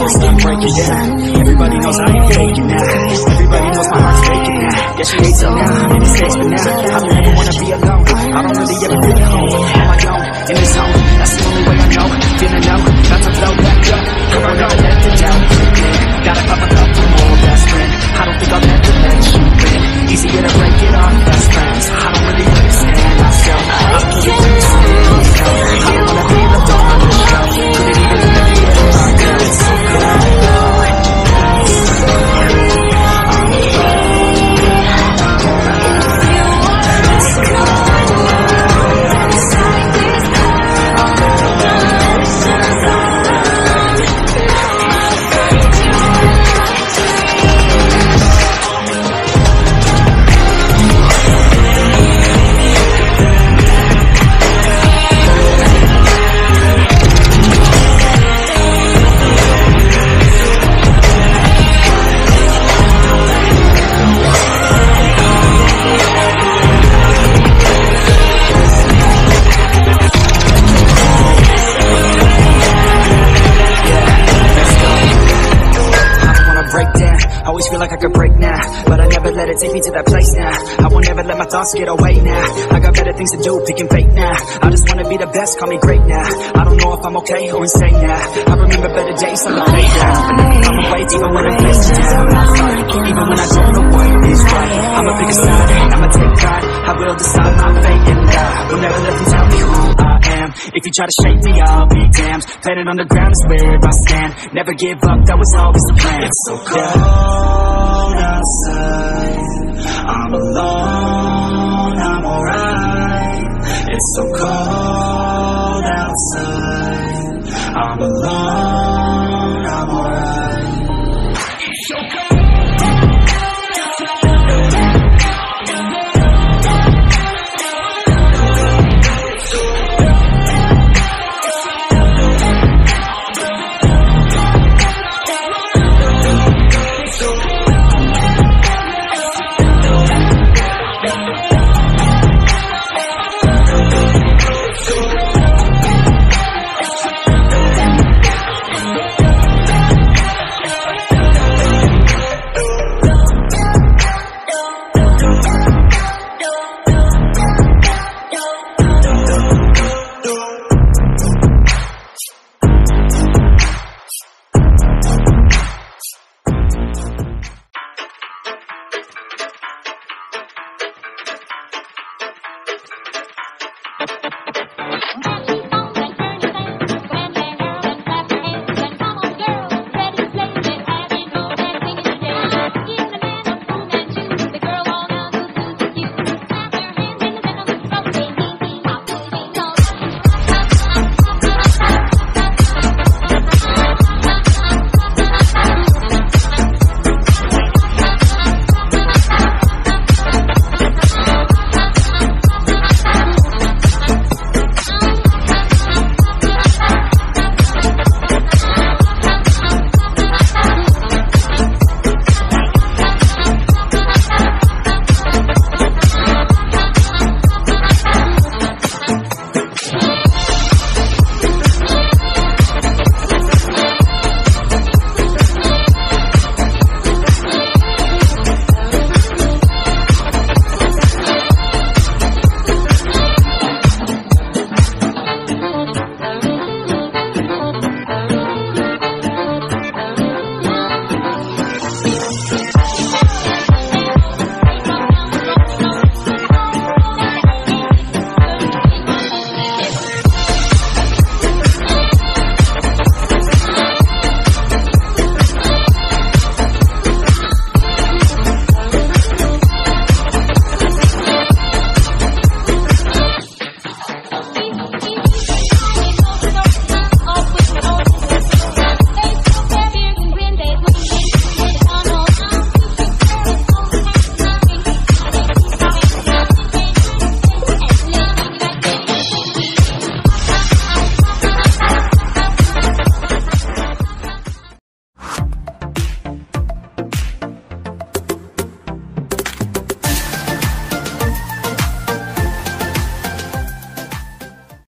stop breaking down. Everybody knows I ain't faking now. Everybody knows my heart's faking now. Yeah, she hates it now, and it stays for now. I don't ever wanna be alone. I don't really ever feel at home. On my own, in the zone, that's the only way I know. Feeling low, about to blow back up. Come on, gotta let the doubt creep in. Gotta pop a couple more best friend. I don't think I'll ever let you in. Easier to break it off best friends. I don't really understand myself. I don't get used to it. I don't wanna be left on the shelf. Couldn't even let me get my girl. It's so good. Like I could break now, but I never let it take me to that place now. I won't ever let my thoughts get away now. I got better things to do, picking fate now. I just wanna be the best, call me great now. I don't know if I'm okay or insane now. I remember better days on the playground. I'm awake even when I'm face down. I fight, even when I don't know what is right. I'm a bigger side, I'ma take pride. I will decide my fate and die. Will never let them tell me who I am. If you try to shake me, I'll be damned. Planet on the ground is where I stand. Never give up, that was always the plan. It's so cold.